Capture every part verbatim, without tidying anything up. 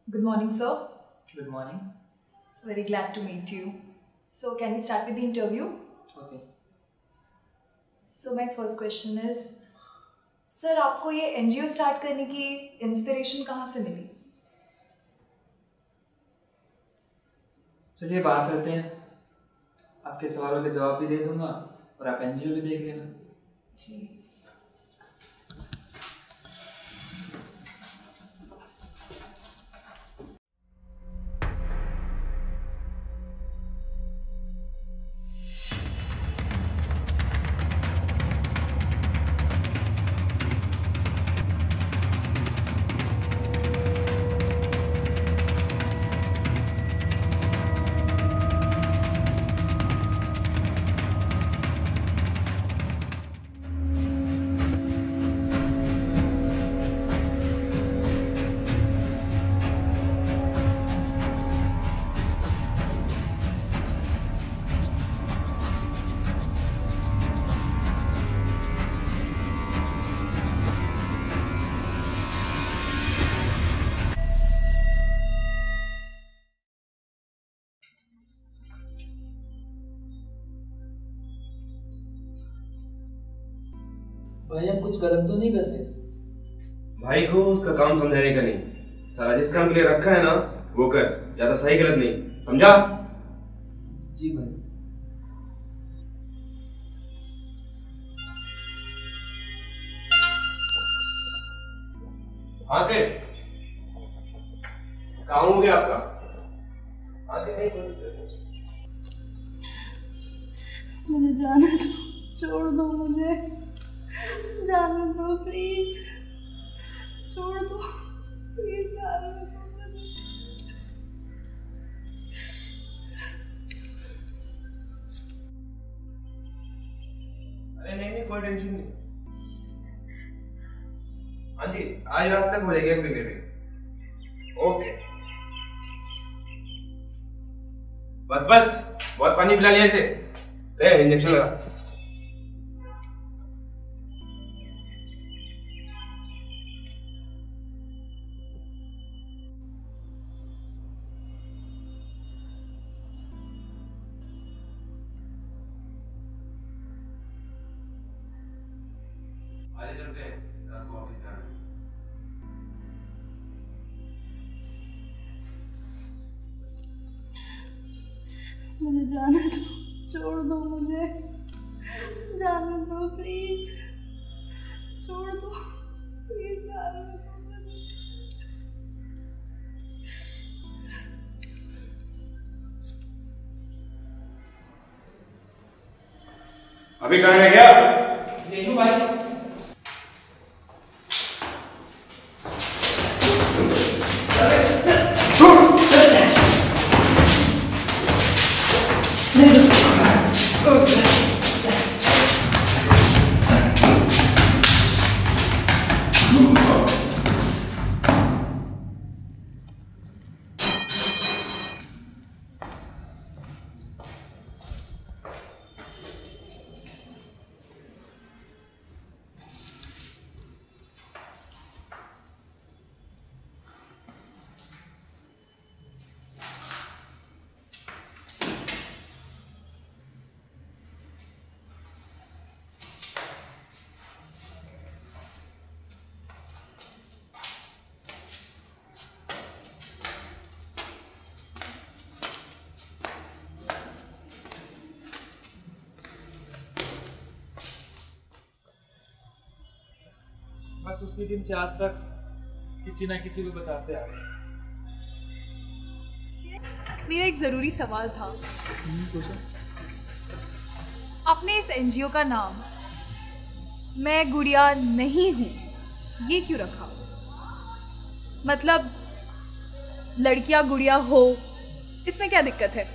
Good morning, sir. Good morning. So very glad to meet you. So can we start with the interview? Okay. So my first question is, sir आपको ये NGO start करने की inspiration कहाँ से मिली? चलिए बाहर चलते हैं, आपके सवालों के जवाब भी दे दूंगा और आप एनजीओ भी देख लेना। जी। भाई हम कुछ गलत तो नहीं कर रहे? भाई को उसका काम समझाने का नहीं, सारा जिस काम के लिए रखा है ना वो कर, ज्यादा सही गलत नहीं, समझा? जी भाई। हाँ से काम हो गया आपका? आगे नहीं कोई। मुझे जाने दो, छोड़ दो मुझे, जाने दो प्लीज, छोड़ दो प्लीज, जाने दो मुझे। अरे नहीं नहीं कोई टेंशन नहीं। हाँ जी आज रात तक हो जाएगी आपकी डिलीवरी। ओके बस बस बहुत पानी पिला लिया इसे, ले इंजेक्शन लगा। आगे चलते हैं, रात को ऑफिस जाना है। मुझे जाने दो, छोड़ दो मुझे, जाने दो प्लीज, छोड़ दो प्लीज, जाने दो मुझे। अभी कहाँ रह गया? देखो भाई। बस उसी दिन से आज तक किसी ना किसी को बचाते आ रहे। मेरा एक ज़रूरी सवाल था। पूछो। आपने इस एनजीओ का नाम मैं गुड़िया नहीं हूँ ये क्यों रखा? मतलब लड़कियाँ गुड़िया हो, इसमें क्या दिक्कत है?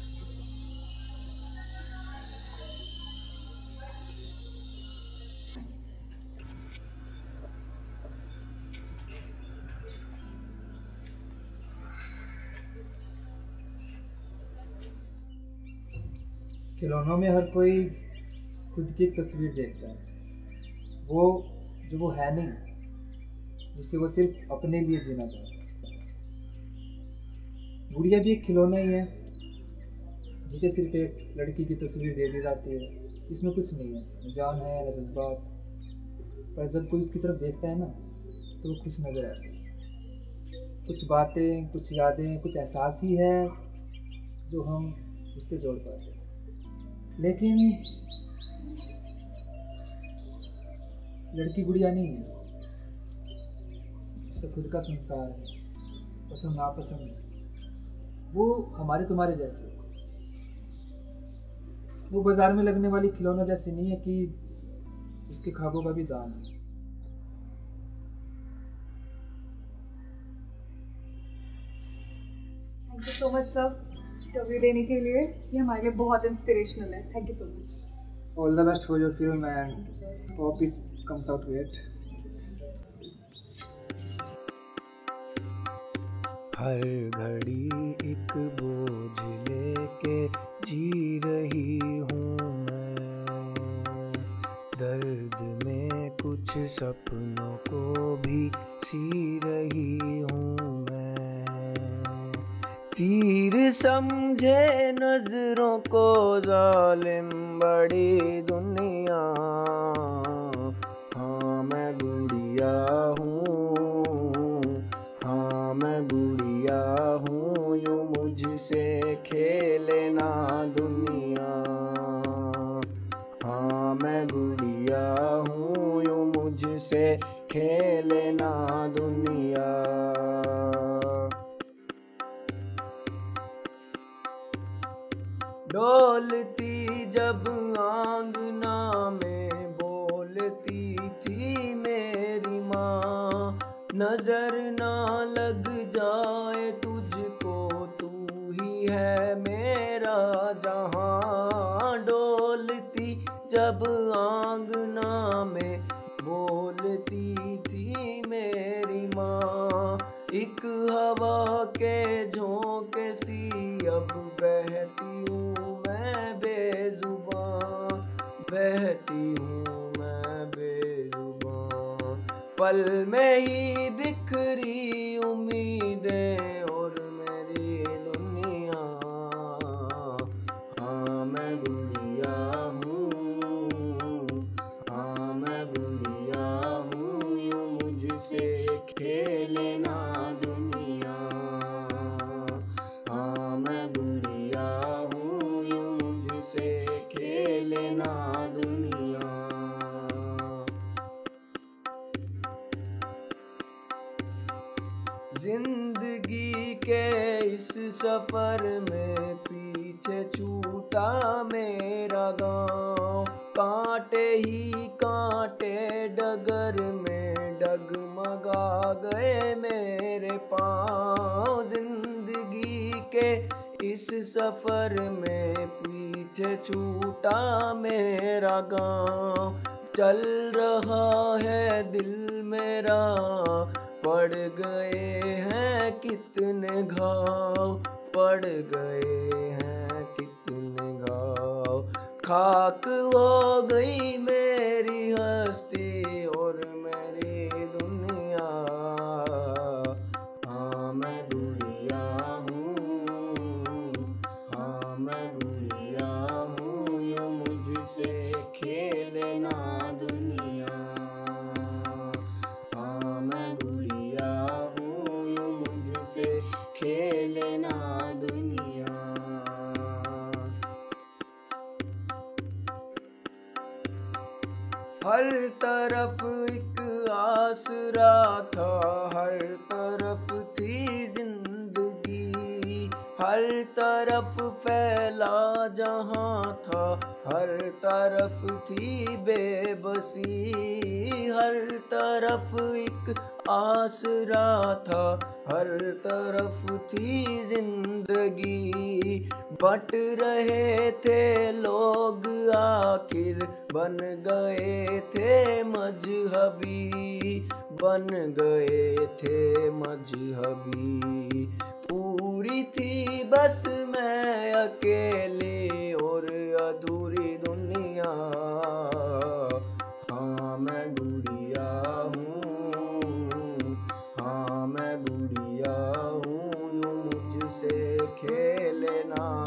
खिलौनों में हर कोई खुद की एक तस्वीर देखता है, वो जो वो है नहीं, जिसे वो सिर्फ अपने लिए जीना चाहता है। गुड़िया भी एक खिलौना ही है जिसे सिर्फ एक लड़की की तस्वीर दे दी जाती है। इसमें कुछ नहीं है, न जान है न जज्बात, पर जब कोई उसकी तरफ देखता है ना तो वो खुश नज़र आता है। कुछ बातें, कुछ यादें, कुछ एहसास ही है जो हम उससे जोड़ पाते हैं। लेकिन लड़की गुड़िया नहीं है, उसका खुद का संसार है, पसंद नापसंद है। वो हमारे तुम्हारे जैसे, वो बाजार में लगने वाली खिलौना जैसे नहीं है कि उसके ख्वाबों का भी दाम है। Thank you so much sir, interview देने के लिए। ये हमारे लिए बहुत इंस्पिरेशनल है। Thank you so much. All the best for your film and hope it comes out great. हर घड़ी एक बोझ लेके जी रही हूँ मैं, दर्द में कुछ सपनों को भी सी रही हूँ मैं। तीर समझे नजरों को जालिम बड़ी दुनिया, हाँ मैं गुड़िया हूँ, हाँ मैं गुड़िया हूँ, यूँ मुझसे खेले ना दुनिया, हाँ मैं गुड़िया हूँ, यूँ मुझसे खेले ना दुनिया। डोलती जब आंगना में बोलती थी मेरी माँ, नजर ना लग जाए तुझको, तू ही है मेरा जहां। डोलती जब आंगना में बोलती थी मेरी माँ, एक हवा के झोंके सी अब बहती हूँ मैं बेजुबां, बहती हूँ मैं बेजुबां। पल में ही बिखरी उम्मीदें और मेरी दुनिया, हाँ मैं गुड़िया हूँ, हाँ मैं गुड़िया हूँ, यूँ मुझसे खेले ना दुनिया, हाँ मैं गुड़िया हूँ, यूँ मुझसे खेले ना दुनिया। जिंदगी के इस सफर में पीछे छूटा मेरा गाँव, कांटे ही कांटे डगर में डगमगा गए मेरे पाँव। जिंदगी के इस सफर में पीछे छूटा मेरा गाँव, चल रहा है दिल मेरा, पड़ गए हैं कितने घाव, पड़ गए हैं कितने घाव। खाक हो गई मेरी हस्ती और मेरी दुनिया, हाँ मैं गुड़िया हूँ, हाँ मैं गुड़िया हूँ, यूँ मुझसे खेले ना दुनिया, हाँ मैं गुड़िया हूँ, यूँ मुझसे खेले ना दुनिया। हर तरफ एक आसरा था, हर तरफ थी जिंदगी, हर तरफ फैला जहां था, हर तरफ थी बेबसी, हर तरफ एक आसरा था, हर तरफ थी जिंदगी। बट रहे थे लोग आखिर बन गए थे मजहबी, बन गए थे मजहबी। पूरी थी बस मैं अकेली और अधूरी दुनिया, हाँ मैं गुड़िया हूँ, हाँ मैं गुड़िया हूँ, यूँ मुझसे से खेलना।